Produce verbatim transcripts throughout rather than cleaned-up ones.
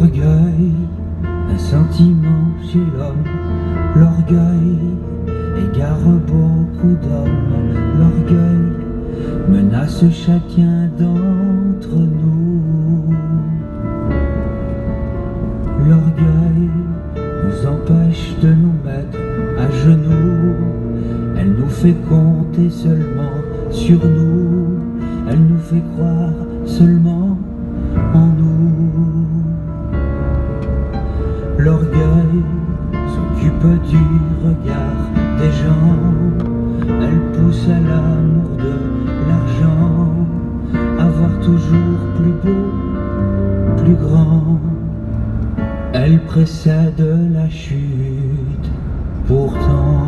L'orgueil, un sentiment chez l'homme. L'orgueil égare beaucoup d'hommes. L'orgueil menace chacun d'entre nous. L'orgueil nous empêche de nous mettre à genoux. Elle nous fait compter seulement sur nous. Elle nous fait croire seulement en nous. L'orgueil s'occupe du regard des gens. Elle pousse à l'amour de l'argent, avoir toujours plus beau, plus grand. Elle précède la chute, pourtant.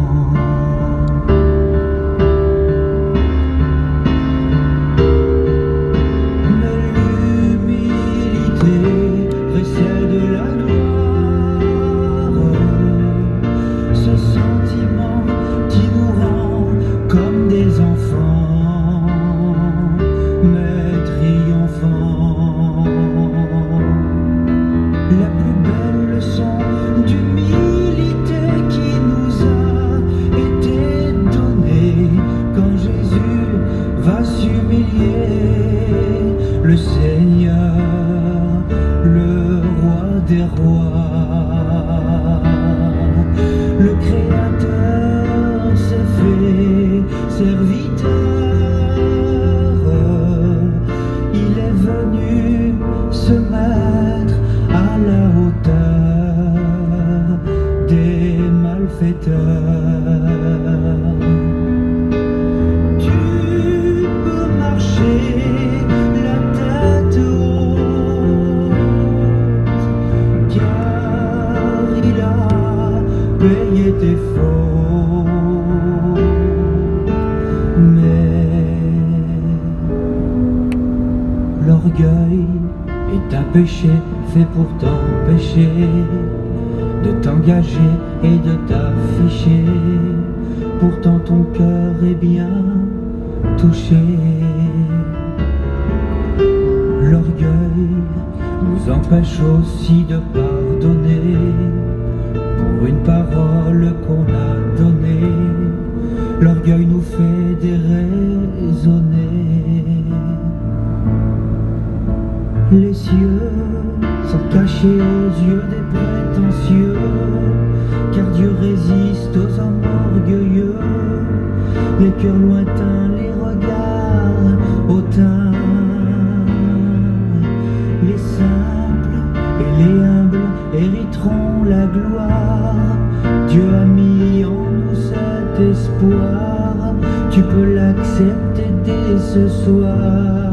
Mais l'humilité précède la gloire. Ce sentiment qui nous rend comme des enfants, mais triomphants. La plus belle leçon d'humilité qui nous a été donnée quand Jésus va s'humilier, le Seigneur, le roi des rois, le Créateur s'est fait serviteur. Il est venu se mettre à la hauteur des malfaiteurs. Tu peux marcher la tête haute, car il a payé tes fautes. Mais l'orgueil est un péché fait pour t'empêcher de t'engager et de t'afficher. Pourtant ton cœur est bien touché. L'orgueil nous empêche aussi de pardonner pour une parole qu'on a donnée. L'orgueil nous fait déraisonner. Les cieux sont cachés aux yeux des prétentieux, car Dieu résiste aux hommes orgueilleux. Les cœurs lointains, les regards hautains, les simples et les humbles hériteront la gloire. Dieu a mis en nous cet espoir, tu peux l'accepter dès ce soir.